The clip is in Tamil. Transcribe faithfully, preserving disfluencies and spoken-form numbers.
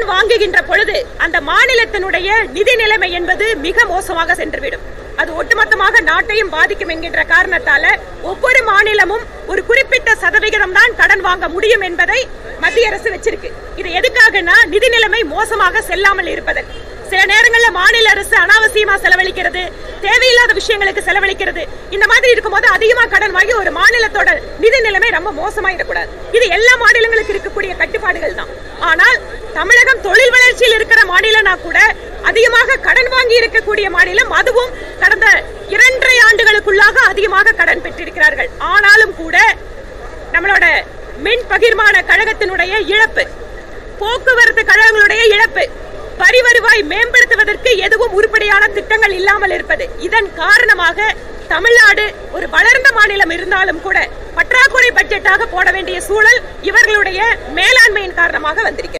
வாங்குகின்ற பொழுது அந்த மாநிலத்தினுடைய நிதி நிலைமை என்பது மிக மோசமாக சென்றுவிடும். அது ஒட்டுமொத்தமாக நாட்டையும் பாதிக்கும் என்கின்ற காரணத்தால ஒவ்வொரு மாநிலமும் ஒரு குறிப்பிட்ட சதவிகிதம் தான் கடன் வாங்க முடியும் என்பதை மத்திய அரசு வச்சிருக்கு. இது எதுக்காகனா நிதி நிலைமை மோசமாக செல்லாமல் இருப்பதற்கு. சில நேரங்களில் மாநில அரசு அனாவசியமா செலவழிக்கிறது, தேவையில்லாத விஷயங்களுக்கு செலவழிக்கிறது. இந்த மாதிரி இருக்கும்போது அதிகமா கடன் வாங்கி ஒரு மாநிலத்தோட நிதி நிலைமை ரொம்ப மோசமாயிடக்கூடாது. இது எல்லா மாநிலங்களுக்கு இருக்கக்கூடிய கட்டுப்பாடுகள் தான். ஆனால் தமிழகம் தொழில் வளர்ச்சியில் இருக்கிற மாநிலம்னா கூட அதிகமாக கடன் வாங்கி இருக்கக்கூடிய மாநிலம். அதுவும் கடந்த இரண்டரை ஆண்டுகளுக்குள்ளாக அதிகமாக கடன் பெற்றிருக்கிறார்கள். ஆனாலும் கூட நம்மளோட மின் பகிர்மான கழகத்தினுடைய இழப்பு, போக்குவரத்து கழகங்களுடைய இழப்பு, வரி வருவாய் மேம்படுத்துவதற்கு எதுவும் உருப்படியான திட்டங்கள் இல்லாமல் இருப்பது, இதன் காரணமாக தமிழ்நாடு ஒரு வளர்ந்த மாநிலம் இருந்தாலும் கூட பற்றாக்குறை பட்ஜெட்டாக போட வேண்டிய சூழல் இவர்களுடைய மேலாண்மையின் காரணமாக வந்திருக்கிறது.